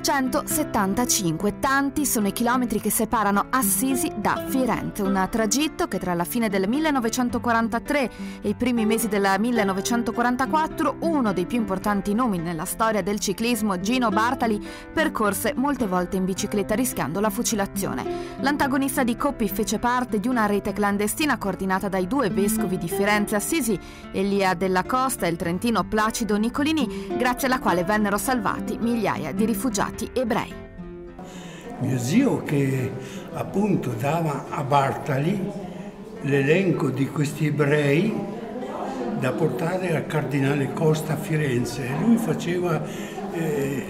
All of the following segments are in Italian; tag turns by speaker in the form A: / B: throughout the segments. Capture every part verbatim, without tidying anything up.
A: centosettantacinque, tanti sono i chilometri che separano Assisi da Firenze, un tragitto che tra la fine del millenovecentoquarantatré e i primi mesi del millenovecentoquarantaquattro uno dei più importanti nomi nella storia del ciclismo, Gino Bartali, percorse molte volte in bicicletta rischiando la fucilazione. L'antagonista di Coppi fece parte di una rete clandestina coordinata dai due vescovi di Firenze e Assisi, Elia della Costa e il trentino Placido Nicolini, grazie alla quale vennero salvati migliaia di rifugiati ebrei.
B: Mio zio che appunto dava a Bartali l'elenco di questi ebrei da portare al cardinale Costa a Firenze, e lui faceva, eh,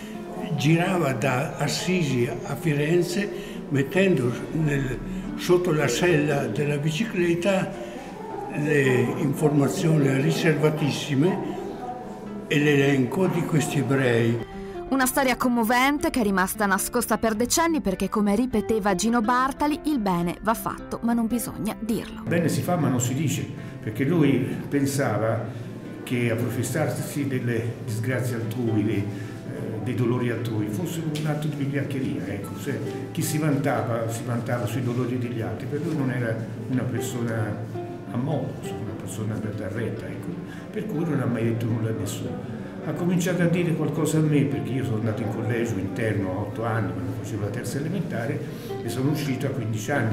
B: girava da Assisi a Firenze mettendo nel, sotto la sella della bicicletta le informazioni riservatissime e l'elenco di questi ebrei.
A: Una storia commovente che è rimasta nascosta per decenni perché, come ripeteva Gino Bartali, il bene va fatto ma non bisogna dirlo.
C: Il bene si fa ma non si dice, perché lui pensava che a professarsi delle disgrazie altrui, dei, eh, dei dolori altrui, fosse un atto di vigliaccheria. Ecco. Se chi si vantava, si vantava sui dolori degli altri, per lui non era una persona a modo, una persona per dar retta, ecco. Per cui non ha mai detto nulla a nessuno. Ha cominciato a dire qualcosa a me perché io sono andato in collegio interno a otto anni quando facevo la terza elementare e sono uscito a quindici anni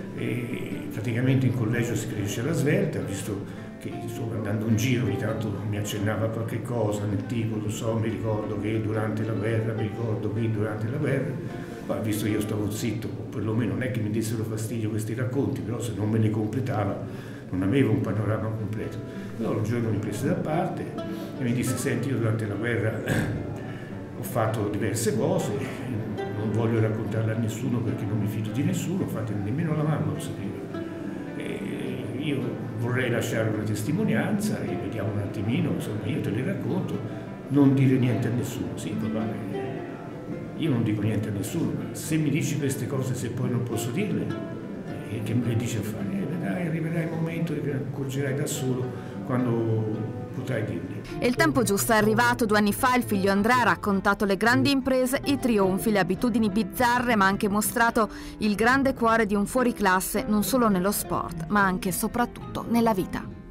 C: e praticamente in collegio si cresce alla svelta, visto che insomma, andando in giro ogni tanto mi accennava qualche cosa nel tipo, lo so, mi ricordo che durante la guerra, mi ricordo che durante la guerra, ma visto che io stavo zitto, o perlomeno non è che mi dessero fastidio questi racconti, però se non me li completava non avevo un panorama completo. Allora un giorno mi prese da parte e mi disse: senti, io durante la guerra ho fatto diverse cose, non voglio raccontarle a nessuno perché non mi fido di nessuno, infatti nemmeno la mamma lo sapeva. E io vorrei lasciare una testimonianza e vediamo un attimino, insomma io te le racconto, non dire niente a nessuno. Sì, papà, io non dico niente a nessuno, ma se mi dici queste cose, se poi non posso dirle, eh, che me le dici a fare? Eh, vedrai, arriverà il momento che accorgerai da solo quando potrai dirli.
A: E il tempo giusto è arrivato. Due anni fa il figlio Andrea ha raccontato le grandi imprese, i trionfi, le abitudini bizzarre, ma ha anche mostrato il grande cuore di un fuoriclasse non solo nello sport, ma anche e soprattutto nella vita.